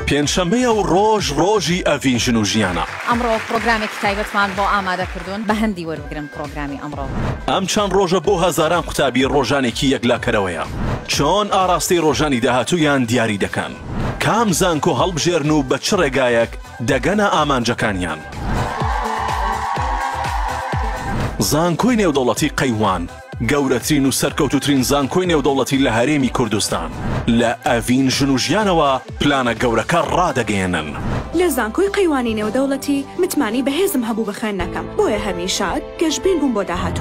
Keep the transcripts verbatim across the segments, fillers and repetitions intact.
پێنجشەممەیە و ڕۆژ ڕۆژی ئەڤین ژن و ژیانە. ئەمڕۆ پرۆگرامێکی تایبەتمان بۆ ئامادەکردوون، بە هەندی وەربگرن پرۆگرامی ئەمڕۆ. ئەم چەند ڕۆژە بۆ هەزاران قوتابی ڕۆژانێکی یەکلاکەرەوەیە. چۆن ئاراستەی ڕۆژانی داهاتوویان دیاری دەکەن، کام زانکۆ هەڵبژێرن و بە چ ڕێگایەک دەگەنە ئامانجەکانیان. زانکۆی نێودەوڵەتی قەیوان گەورەترین و سەرکەوتوترین زانکۆی نێودەوڵەتی لە هەرێمی کوردستان لە ئەڤین ژن و ژیانەوە پلانە گەورەکە ڕادەگەێنن. لە زانکۆی قەیوانی نێودەوڵەتی متمانی بەهێزم هەبوو بە خوێندنەکەم، بۆیە هەمیشە گەشتبین بووم بۆ داهاتوو.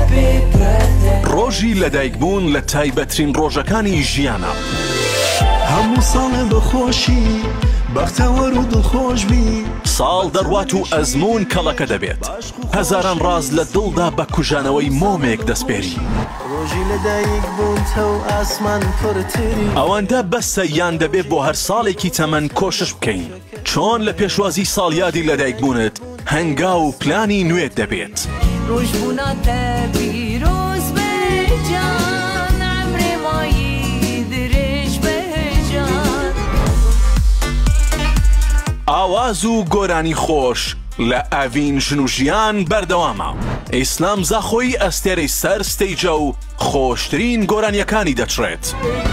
ڕۆژی لەدایکبوون لە تایبەترین ڕۆژەکانی ژیانە. هەموو ساڵێ بەخۆشی بەختەوەر و دڵخۆش بی، ساڵ دەڕوات و ئەزمون کەڵەکە دەبێت، هەزاران ڕاز لە دڵدا بە کوژانەوەی مۆمێک دەستپێری. ڕۆژی لەدایک بوونتە و ئاسمان پڕتری، ئەوەندە بەسە یان دەبێت بۆ هەر ساڵێکی تەمەن کۆشش بکەین. چۆن لە پێشوازی ساڵیادی لەدایکبوونت هەنگا و پلانی نوێت دەبێت. ڕۆژبووناتە پیرۆز بێجان، عەمرێ مایی درێژ بێجان. ئاواز و گۆرانی خۆش لە ئەڤین ژن و ژیان بەردەوامە. ئیسلام زاخۆی ئەستێرەی سەر ستەیجە و خۆشترین گۆرانیەکانی دەچڕێت.